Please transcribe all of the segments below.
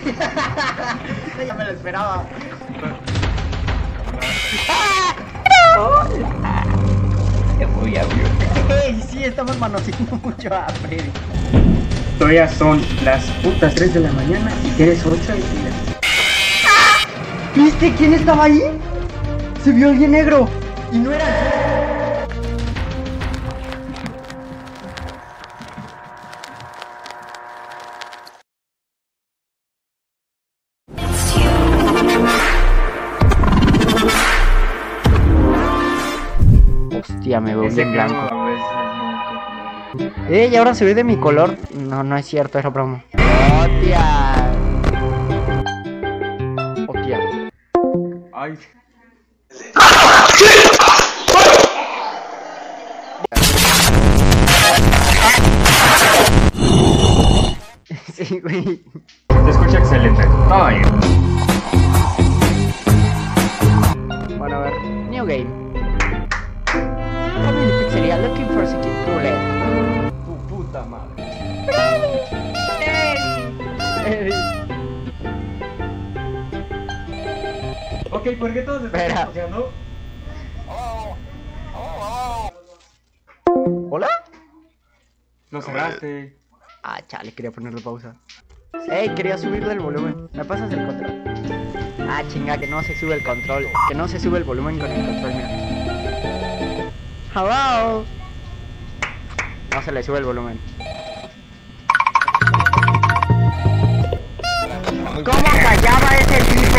Ya me lo esperaba. Te voy a abrir. Hey, sí, estamos manoseando mucho a Freddy. Todavía son las putas 3 de la mañana y tienes 8 de vida. ¿Viste quién estaba ahí? Se vio alguien negro. Y no era yo. Hostia, me veo bien blanco. Y ahora se ve de mi color. No, no es cierto, era broma. Hostia. Hostia. Ay. Sí, güey. Se escucha excelente. Todo bien. Bueno, a ver. New game. Family Pizzeria looking for secret roulette. Tu puta madre. Ok, ¿por qué todos están Espera. negociando? ¿Hola? Lo cerraste. Ah, chale, quería ponerle pausa. Ey, quería subir del volumen. ¿Me pasas el control? Ah, chinga, que no se sube el control. Que no se sube el volumen con el control, mira. Hello. No se le sube el volumen. ¿Cómo callaba ese tipo?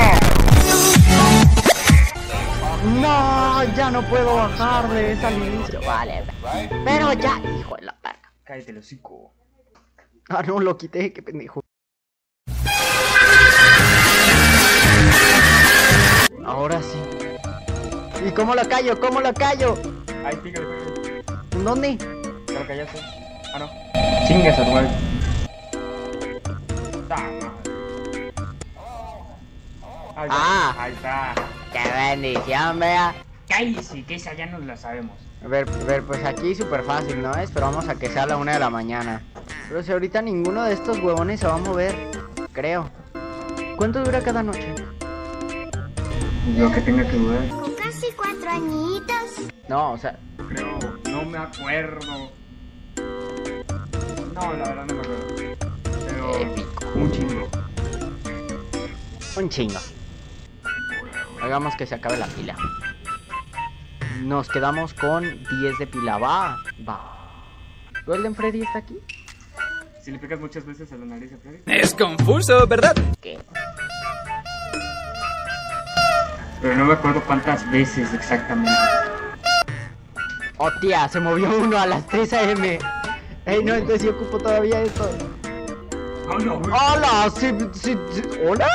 No, ya no puedo bajarle, es al inicio. Vale, pero ya, hijo de la verga. Cállate el hocico. Ah, no, lo quité, qué pendejo. Ahora sí. ¿Y cómo lo callo? ¿Cómo lo callo? Ay, pícale. ¿En dónde? ¿Ya lo callaste? Ah, no. Chingas a tu madre. Ahí Ah. está. Ahí está. ¡Qué bendición, vea! Cállese, que esa ya nos la sabemos. A ver, pues aquí súper fácil, ¿no? Esperamos a que sea la 1 de la mañana. Pero si ahorita ninguno de estos huevones se va a mover, creo. ¿Cuánto dura cada noche? Lo que tenga que durar. Con casi 4 añitos. No, o sea, Creo, no me acuerdo. No, la verdad no me acuerdo. Pero un chingo. un chingo. Hagamos que se acabe la pila. Nos quedamos con 10 de pila. Va. ¿Golden Freddy está aquí? Si le picas muchas veces a la nariz a Freddy. Es confuso, ¿verdad? ¿Qué? Pero no me acuerdo cuántas veces exactamente. Oh, tía, se movió uno a las 3 AM. Ey, no, entonces yo ocupo todavía esto. Oh, no, güey. ¡Hola! ¿Hola?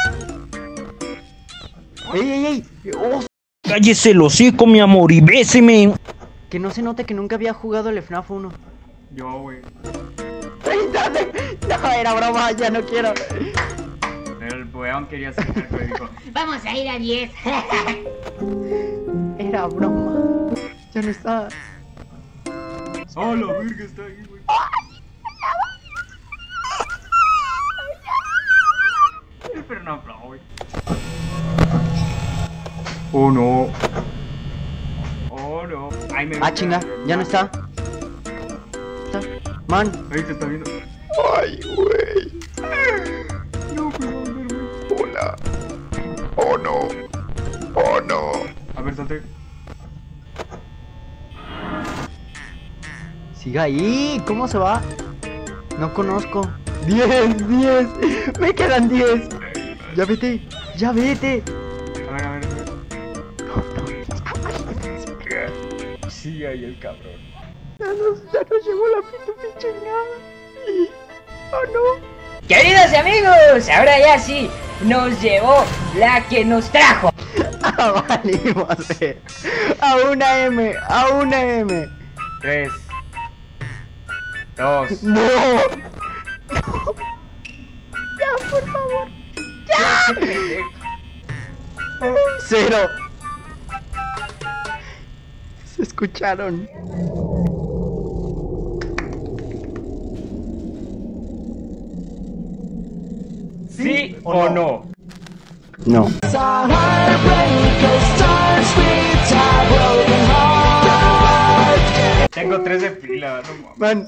¡Ey! ¡Oh! Cállese el hocico, mi amor, y béseme. Que no se note que nunca había jugado el FNAF 1. Yo, güey. No, era broma, ya no quiero. Pero el weón quería sacar, pero dijo, Vamos a ir a 10. Era broma. Ya no está. oh, la verga está ahí, güey. Pero no, güey. Oh, no. Oh, no. Ay, me Ah, chinga, ya no está. Man. Ahí te está viendo. Ay, güey. No, puedo verme. Hola. Oh, no. Oh, no. A ver, salte. Siga ahí. ¿Cómo se va? No conozco. 10. Me quedan 10. Ya vete. A ver. Sí, ahí el cabrón. Ya nos llegó la pinche nada. Oh, no. Queridos amigos, ahora ya sí, nos llevó la que nos trajo. Ah, valimos, a una M. 3, 2. No. Ya, por favor. Ya. 0. Se escucharon. ¿Sí o no? No. Tengo 3 de pila, no mames. Man.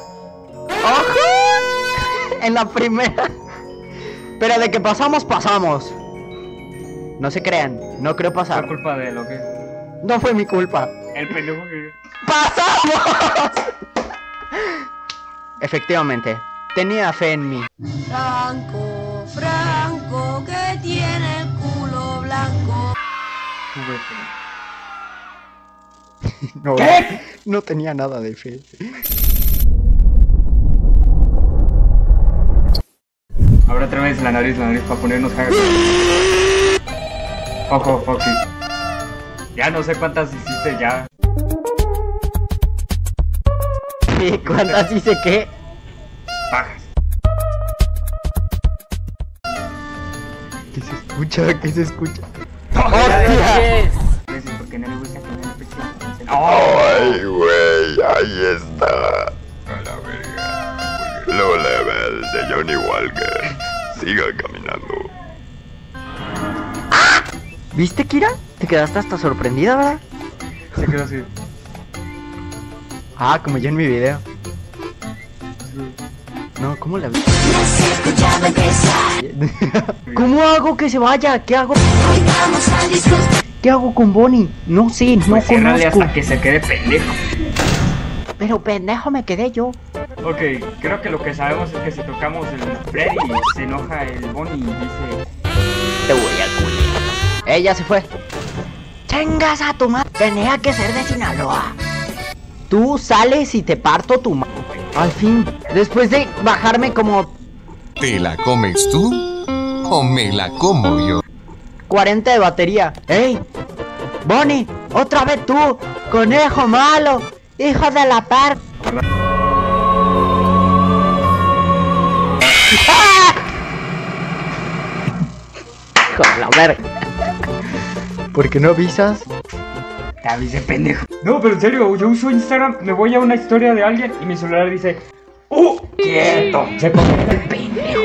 ¡Ojo! En la primera. Pero de que pasamos, pasamos. No se crean, no creo Fue pasar. culpa de lo que... No fue mi culpa. El pendejo que... ¡Pasamos! Efectivamente, tenía fe en mí. Franco, Franco, que tiene el culo blanco. No, ¿Qué? no tenía nada de fe. Ahora otra vez la nariz para ponernos hagas. Ojo, Foxy. Ya no sé cuántas hiciste ya. ¿Y cuántas hice qué? Bajas. ¿Qué se escucha? ¿Qué se escucha? ¡Hostia! Porque no le gusta que me presione. Ay, güey, ahí está. A la verga. Low level de Johnny Walker. Siga caminando. ¿Viste, Kira? Te quedaste hasta sorprendida, ¿verdad? Se quedó así. Ah, como yo en mi video. No, ¿cómo la vi? ¿Cómo hago que se vaya? ¿Qué hago? ¿Qué hago con Bonnie? No sé, no Pues ciérrale conozco. hasta que se quede pendejo. Pero pendejo me quedé yo. Ok, creo que lo que sabemos es que si tocamos el Freddy se enoja el Bonnie y dice... Te voy a culiar. Ella se fue. Chingas a tu madre. Tenía que ser de Sinaloa. Tú sales y te parto tu madre. Al fin, después de bajarme como ¿Te la comes tú o me la como yo? 40 de batería. ¡Ey! Bonnie, otra vez tú, conejo malo, hijo de la par... ¡Ah! Hijo de la verga. ¿Por qué no avisas? Te avisé, pendejo. No, pero en serio, yo uso Instagram, me voy a una historia de alguien y mi celular dice... ¡Quieto! Se pone el pendejo.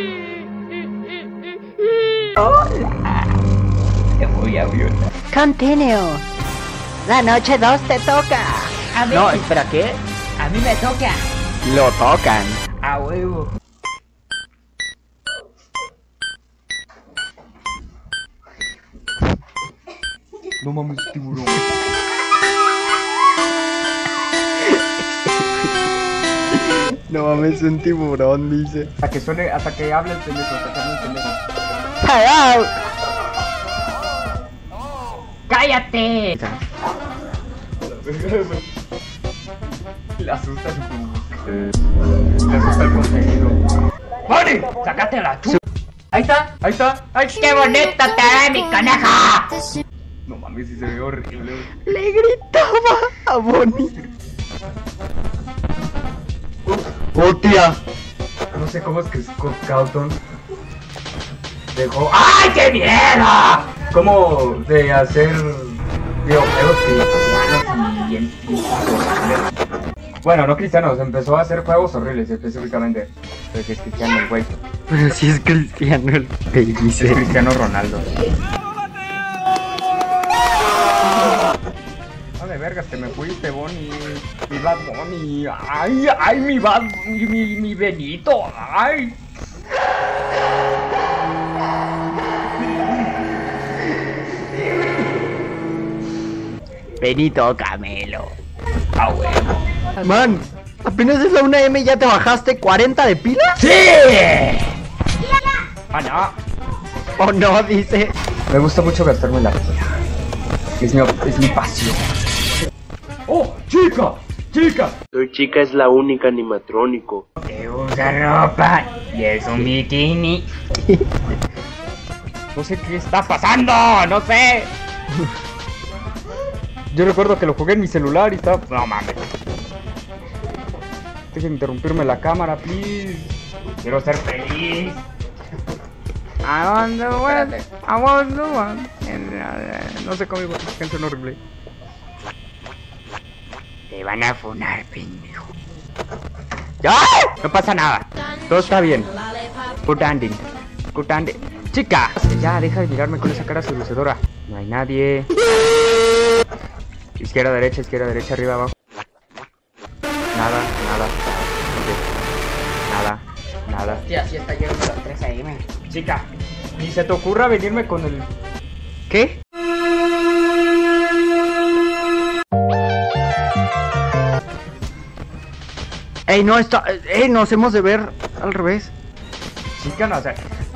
Hola. Te voy a violar. Continue. La noche 2 te toca. A ver. No, espera, ¿qué? A mí me toca. Lo tocan. A huevo. No mames, tiburón. No mames, un tiburón, dice. Hasta que suene, hasta que hable el pendejo, hasta que hable el pendejo. Hello. ¡Cállate! Le asusta su... Le asusta el contenido. ¡Bonnie! ¡Sácate la chu! Ahí está, ahí está, ahí está. ¡Qué bonito te ve mi coneja! No mames, si se ve horrible. Le gritaba a Bonnie. ¡Hostia! No sé cómo es que Scott Calton dejó... ¡Ay, qué mierda! Como de hacer videojuegos cristianos y bien cristianos. Bueno, no cristianos, empezó a hacer juegos horribles específicamente. Pero que es cristiano el güey. Pero si es cristiano el que Es dice. Cristiano Ronaldo. Ah, de vergas, te me fuiste, Bonnie. Mi Bad Bunny. Ay, ay, mi Bad... Mi Benito. Ay. Benito Camelo. Ah, huevo. Man, apenas es la 1M y ya te bajaste 40 de pila. ¡Sí! Ah, no. ¿O no? Dice. Me gusta mucho gastarme la ropa. Es mi pasión. ¡Oh, chica! ¡Chica! Soy chica es la única animatrónico. Te usa ropa y es un bikini. No sé qué está pasando, no sé. Yo recuerdo que lo jugué en mi celular y estaba... No mames. Dejen de interrumpirme la cámara, please. Quiero ser feliz. No sé cómo iba a canción horrible. Te van a funar, pendejo. ¡Ya! No pasa nada. Todo está bien. Good ending. escutando. Chica, ya, deja de mirarme con esa cara seducedora. No hay nadie. Izquierda, derecha, arriba, abajo. Nada. Ok. Nada. Hostia, así está llegando a las 3 AM. Chica, ni se te ocurra venirme con el... ¿Qué? Ey, no, está... nos hemos de ver al revés. Chica, no, o sea...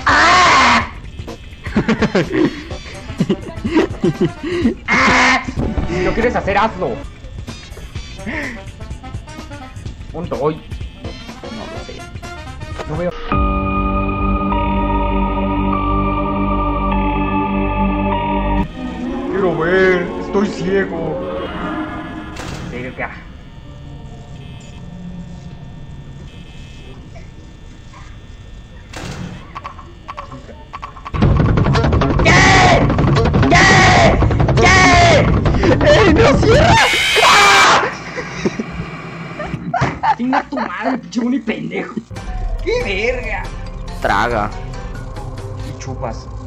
Si lo quieres hacer, hazlo. Punto, hoy. No lo sé. No veo... Quiero ver, estoy ciego. Cerca. ¡Ey, no cierra! Chinga tu madre, pinche Bonnie pendejo. ¡Qué verga! Traga. Y chupas.